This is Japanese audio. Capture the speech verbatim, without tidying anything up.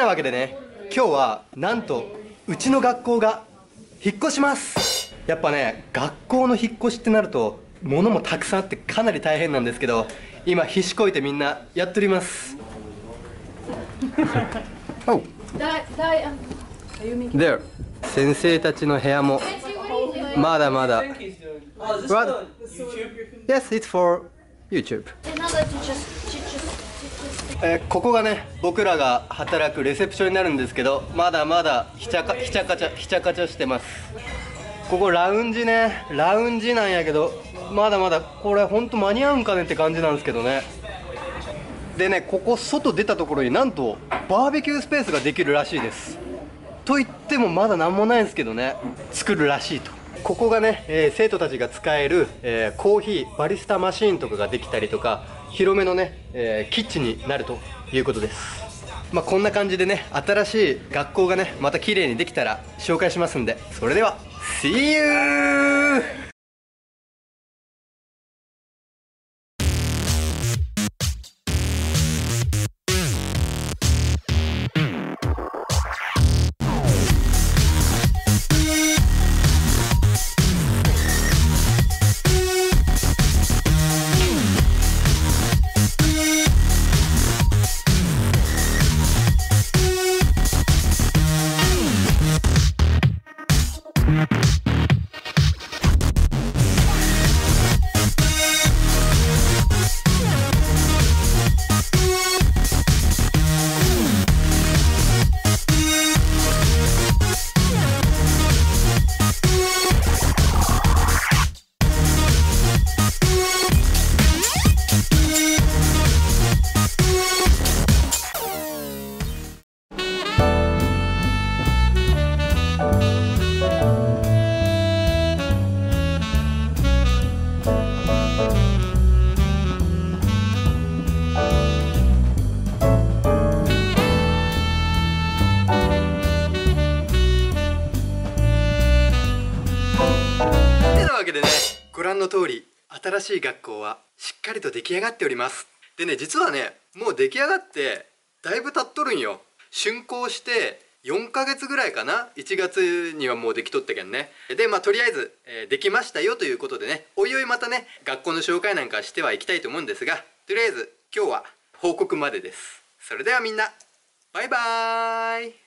なわけでね、今日はなんとうちの学校が引っ越します。やっぱね、学校の引っ越しってなると物もたくさんあってかなり大変なんですけど、今必死こいてみんなやっております。oh. There. 先生たちの部屋もまだまだ。What? Yes, it's for YouTube. えー、ここがね、僕らが働くレセプションになるんですけど、まだまだひちゃかひちゃかちゃひちゃかちゃしてます。ここラウンジね、ラウンジなんやけど、まだまだこれほんと間に合うんかねって感じなんですけどね。でね、ここ外出たところになんとバーベキュースペースができるらしいです。と言ってもまだ何もないんですけどね、作るらしいと。ここがね、えー、生徒たちが使える、えー、コーヒーバリスタマシーンとかができたりとか、広めのね、えー、キッチンになるということです。まあこんな感じでね、新しい学校がねまた綺麗にできたら紹介しますんで、それでは See you!というわけでね、ご覧の通り新しい学校はしっかりと出来上がっております。でね、実はね、もう出来上がってだいぶ経っとるんよ。竣工してよんかげつぐらいかな。いちがつにはもうできとったけんね。でまあとりあえず、えー、できましたよということでね、おいおいまたね学校の紹介なんかしてはいきたいと思うんですが、とりあえず今日は報告までです。それではみんなバイバーイ。